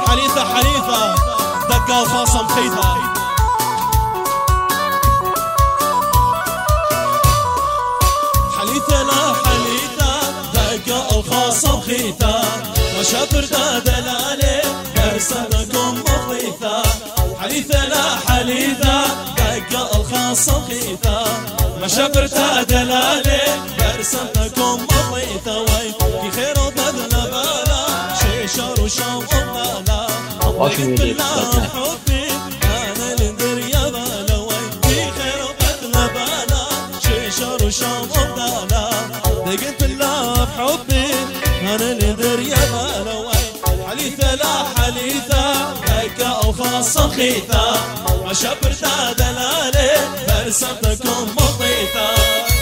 حليثة حليثة دقة الخاصة مخيثة. حليثة لا حليثة دقة الخاصة مخيثة، وشفر دلالي برسمكم مخيثة. حليثة لا حليثة دقة الخاصة مخيثة، وشفر دلالي برسمكم مخيثة. وي في خير وبذل بالا شيشر وشوق بالا، لقيت بالله حبي انا اللي يا بالا. وي في خير وبذل بالا شيشر وشوق بالا، لقيت بالله بحبي انا اللي يا بالا. وي حليثة لا حليثة دقة الخاصة مخيثة، وشفر دلالي برسمتكم مخيثة.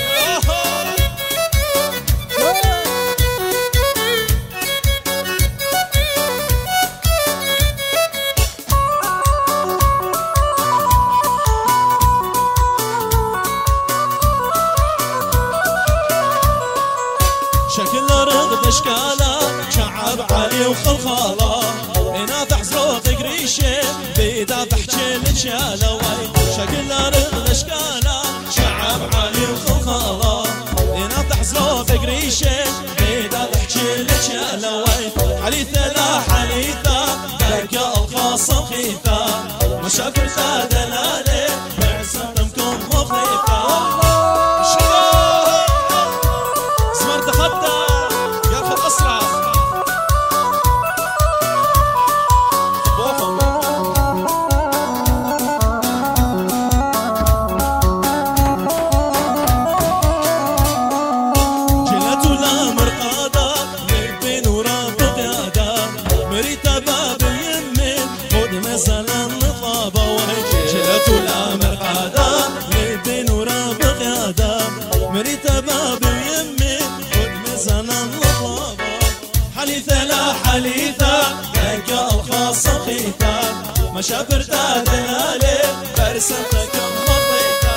شكل رغد اشكاله شعب علي وخلخاله، ينافح زروق قريشه بيدافح جيل شاله. وي شكل رغد اشكاله شعب علي وخلخاله، ينافح زروق قريشه بيدافح جيل شاله. وي حليثة لا حليثة دقة الخاصة مخيثة، وشفر دلالي برسمكم مخيثة. حليثة لا حليثة دقة الخاصة مخيثة، مشافر دلالي برسمتكم مخيثة.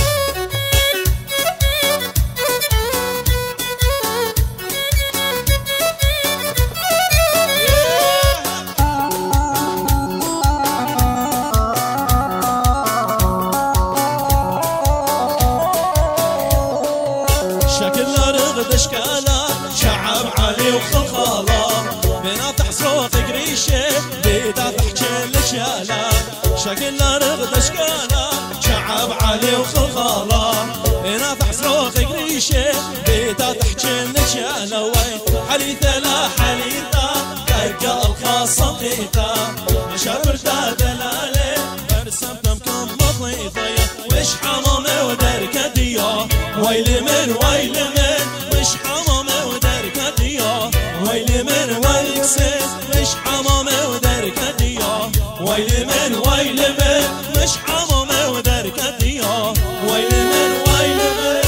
شكل رغد اشكاله شعب علي وخلخاله، بيناطح صوت قريشه بيدافح جيل شاله. شكل رغد اشكاله شعب علي وخلخاله، بيناطح صوت قريشه بيدافح جيل شاله. وي حليثة لا حليثة دقة الخاصة مخيثة، مشافر دلالي برسمتكم مخيثة. وش حمامة ودركتية ويل من ويل من، وش حمامة ودركتية ويل من ويل كسيت، وش حمامة ودركتية ويل من ويل من، وش حمامة ودركتية ويل من ويل من.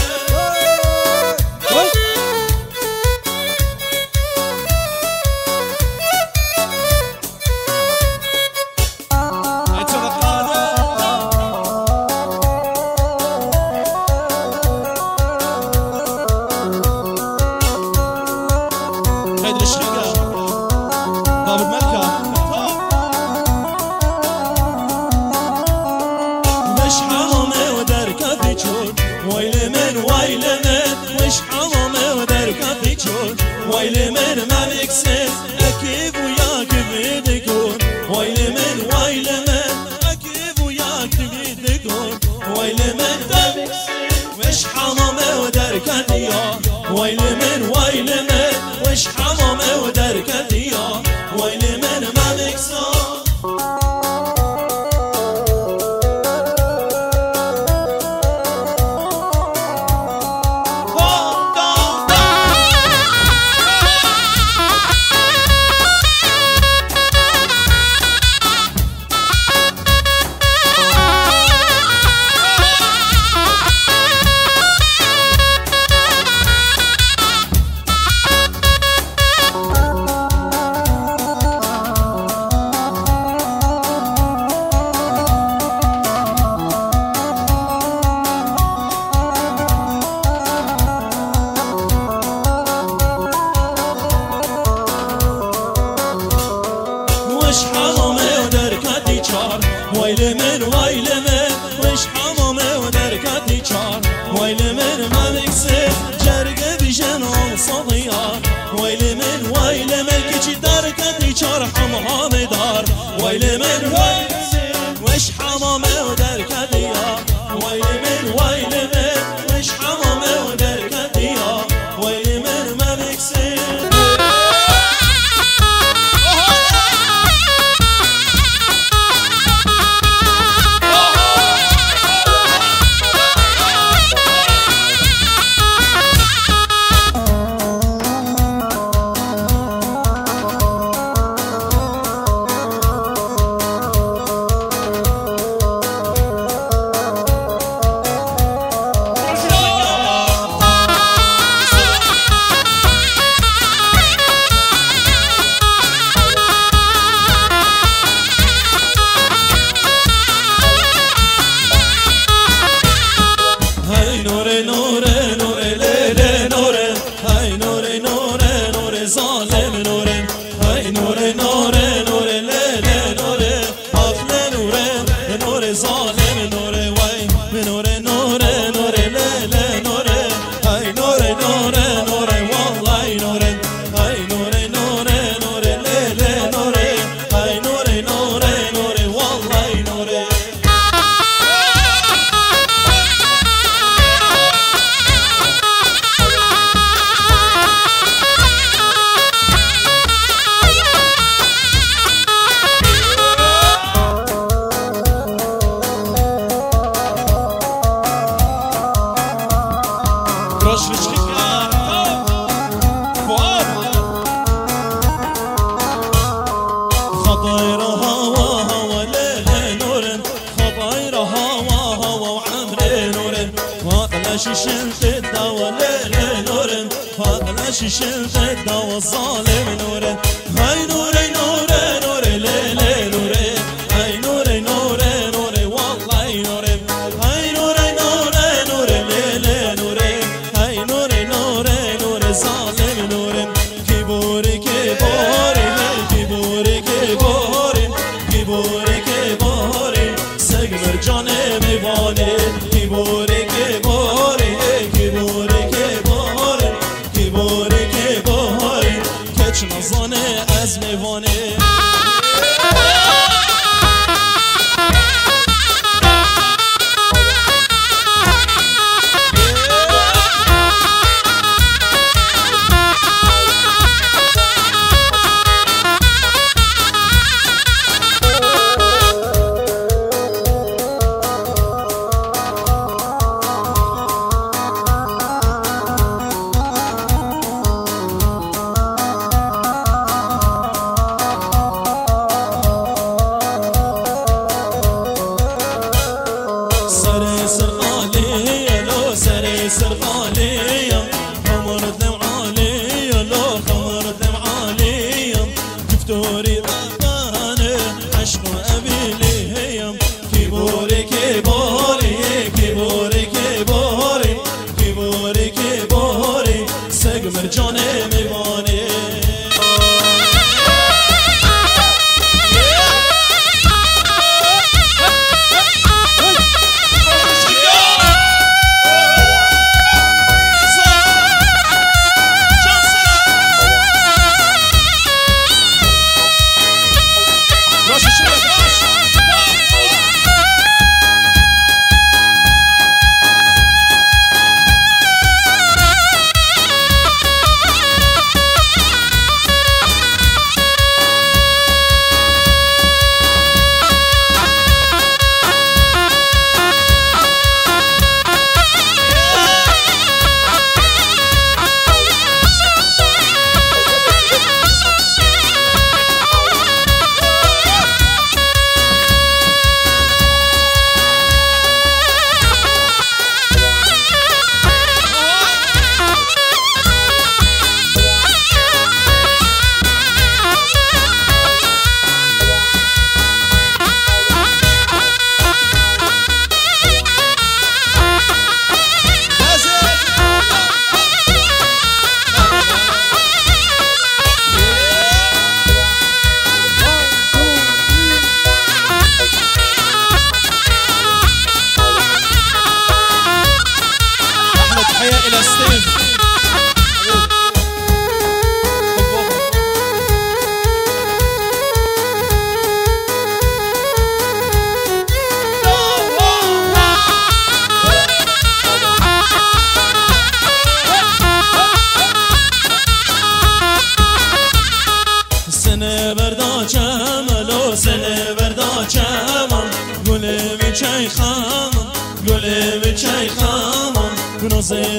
ويل من ويل من، وش حمامة ودركة تجون، ويل من ما بكسر أكيد وياك بيدكون. ويل من ويل من أكيد وياك بيدكون، ويل من ما بكسر وش حمامة ودركة تجون. ويل من ويل من، وش حمامة ودركة تجون، ويل من ما بكسر. وش حمامه و درکتی چار ویل من وش حمامه و درکتی چار ویل من ممکسه جرگه بیشن آن صدیار ویل من کچی درکتی چار حمامه دار ویل من وش حمامه و درکتی یار ویل من وش حمامه و درکتی یار ویل من ممکسه شلت الدوا ليل نورن فاضل شلت الدوا الظالم نورن هاي نوري نوري نوري ليل نوري هاي نوري نوري نوري والله نوري هاي نوري نوري نوري ليل نوري هاي نوري نوري نوري ظالم نورن كبوري كبوري كبوري كبوري كبوري كبوري سجمر جاني ميواني كبوري نظانه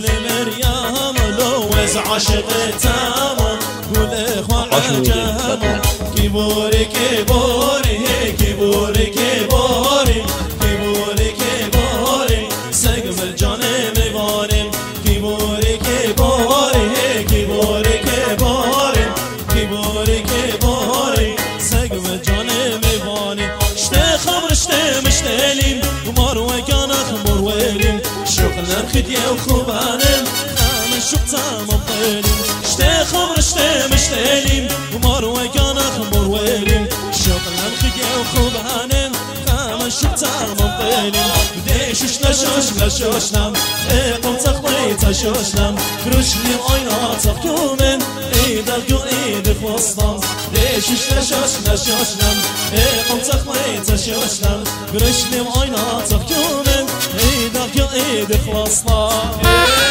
مريم لوز عاشق تمام قول اخوة عجم كيبوري كيبوري كيبوري كيبوري كيبوري كيبوري سقم الجان مبارم كيبوري كيبوري كيبوري كيبوري كيبوري كيبوري سقم الجان مبارم شتا خمر شتا مشتاليم ومروة كان خمر ويليم شغل خدية وخبانم من شقتا مطيليم شتا خمر شتا مشتاليم ومروة كان خمر ويليم شغل خدية وخبانم من شقتا مطيليم ديشوش لشوش لشوشنم اقم تخطي تشوشنم كروشلي عينا تخكومن ايدا القو ايد فوصنم ديشوش لشوش لشوشنم اقم تخطي تشوشنم كروشلي عينا تخكومن ايدا القو ايد فوصنم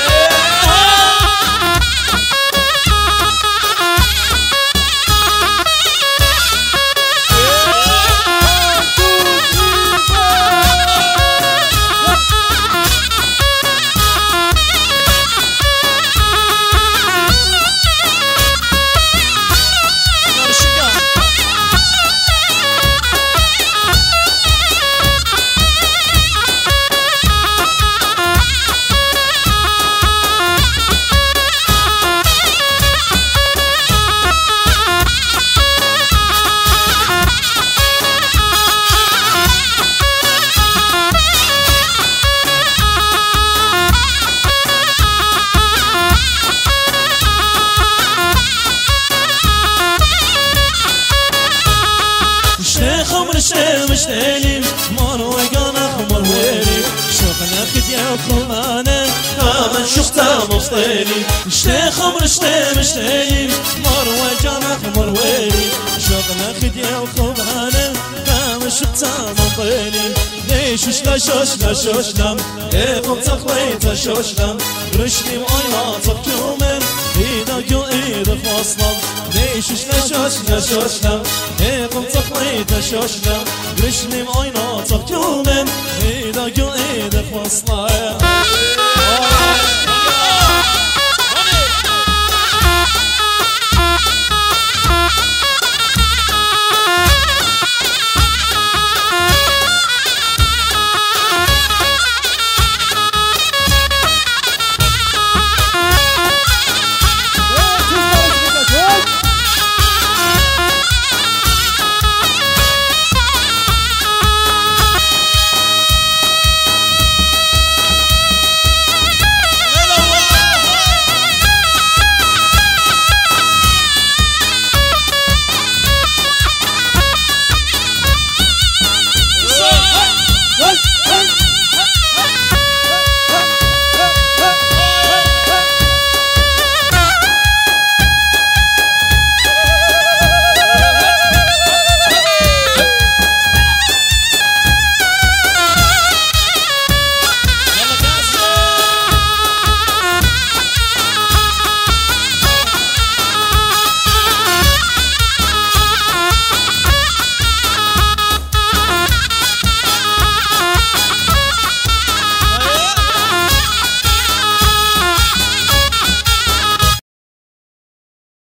مشتاليم مارو وقانا خمر ويلي شغل خدية وخمانة من شفتا مفطيلي شتا خمر شتا مشتاليم مارو وقانا خمر ويلي شغل خدية وخمانة من شفتا مفطيلي ليشوش لشوش لشوشنم اقم تخلي تشوشنم رشني وعينا تبكومن ايدا قو ايد فاصلم ليشوش لشوش لشوشنم اقم تخلي تشوشنم رشني وعينا تبكومن ايدا قو ايد فاصلم